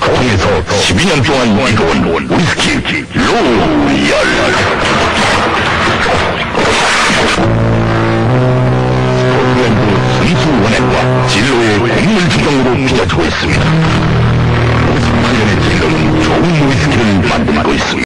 통해서 12년 동안 이뤄온 위스키 로얄. 스코틀랜드 선수 원액과 진로의 곡물 주정으로 빚어지고 있습니다. 58년의 진로는 좋은 위스키를 만들고 있습니다.